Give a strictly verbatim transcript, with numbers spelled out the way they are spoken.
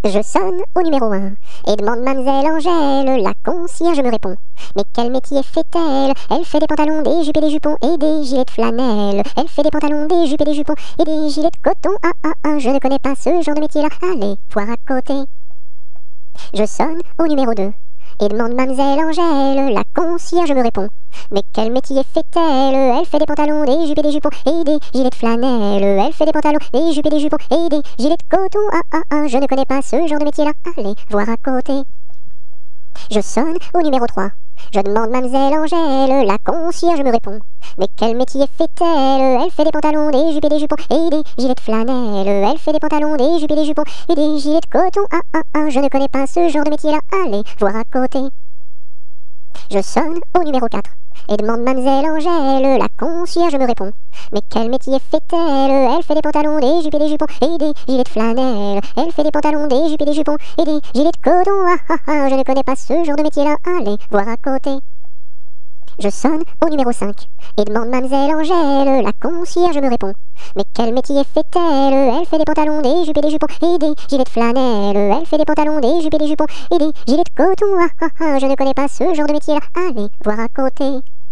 Je sonne au numéro un et demande Mademoiselle Angèle. La concierge me répond. Mais quel métier fait-elle? Elle fait des pantalons, des jupes et des jupons et des gilets de flanelle. Elle fait des pantalons, des jupes et des jupons et des gilets de coton. Ah ah ah, je ne connais pas ce genre de métier-là. Allez, voir à côté. Je sonne au numéro deux et demande Mademoiselle Angèle. La concierge me répond. Mais quel métier fait-elle? Elle fait des pantalons, des jupes et des jupons et des gilets de flanelle. Elle fait des pantalons, des jupes et des jupons et des gilets de coton. Ah ah ah, je ne connais pas ce genre de métier-là. Allez, voir à côté. Je sonne au numéro trois. Je demande Mademoiselle Angèle. La concierge me répond. Mais quel métier fait-elle? Elle fait des pantalons, des jupes et des jupons et des gilets de flanelle. Elle fait des pantalons, des jupes et des jupons et des gilets de coton. Ah ah ah, je ne connais pas ce genre de métier-là. Allez, voir à côté. Je sonne au numéro quatre et demande Mademoiselle Angèle. La concierge me répond. Mais quel métier fait-elle? Elle fait des pantalons, des jupes et des jupons et des gilets de flanelle. Elle fait des pantalons, des jupes et des jupons et des gilets de coton. Ah ah ah, je ne connais pas ce genre de métier-là. Allez, voir à côté. Je sonne au numéro cinq et demande Mademoiselle Angèle. La concierge me répond. Mais quel métier fait-elle? Elle fait des pantalons, des jupes et des jupons et des gilets de flanelle. Elle fait des pantalons, des jupes et des jupons et des gilets de coton. Ah ah ah, je ne connais pas ce genre de métier-là. Allez, voir à côté.